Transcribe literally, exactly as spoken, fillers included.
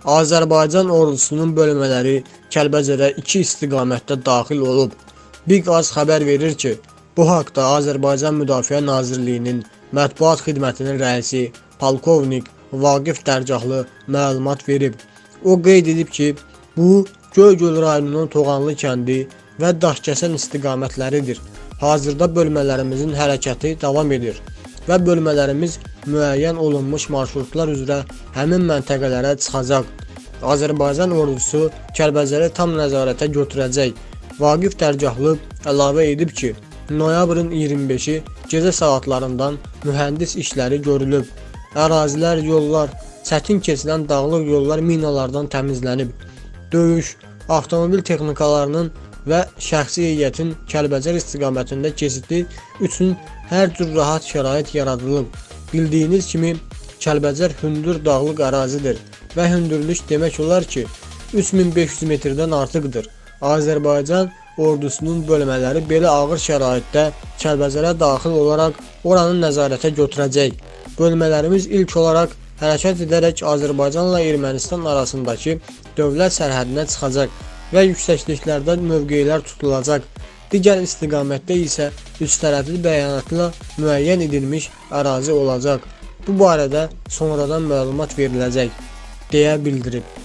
Azərbaycan ordusunun bölmələri Kəlbəcərə iki istiqamətdə daxil olub. Biqaz xəbər verir ki, bu haqda Azərbaycan Müdafiə Nazirliyinin mətbuat xidmətinin rəisi polkovnik Vaqif Dərgahlı məlumat verib. O qeyd edib ki, bu Göygöl rayonunun Toğanlı kəndi və Daşkəsən istiqamətləridir. Hazırda bölmələrimizin hərəkəti davam edir və bölmələrimiz müəyyən olunmuş marşrutlar üzrə həmin məntəqələrə çıxacaq. Azərbaycan ordusu Kəlbəcəri tam nəzarətə götürəcək. Vaqif Dərgahlı əlavə edib ki, noyabrın iyirmi beşi gecə saatlarından mühəndis işləri görülüb. Ərazilər, yollar, çətin keçilən dağlıq yollar minalardan təmizlənib. Döyüş, avtomobil texnikalarının və şəxsi heyətin Kəlbəcər istiqamətində keçidi üçün hər cür rahat şərait yaradılıb. Bildiyiniz kimi, Kəlbəcər hündür dağlıq ərazidir və hündürlük demək olar ki, üç min beş yüz metrdən artıqdır. Azərbaycan ordusunun bölmələri belə ağır şəraitdə Kəlbəcərə daxil olaraq oranı nəzarətə götürəcək. Bölmələrimiz ilk olaraq hərəkət edərək Azərbaycanla Ermənistan arasındakı dövlət sərhədinə çıxacaq və yüksəkliklərdə mövqeylər tutulacaq. Digər istiqamətdə isə üç tərəfli bəyanatla müəyyən edilmiş ərazi olacaq. Bu barədə sonradan məlumat veriləcək, deyə bildirib.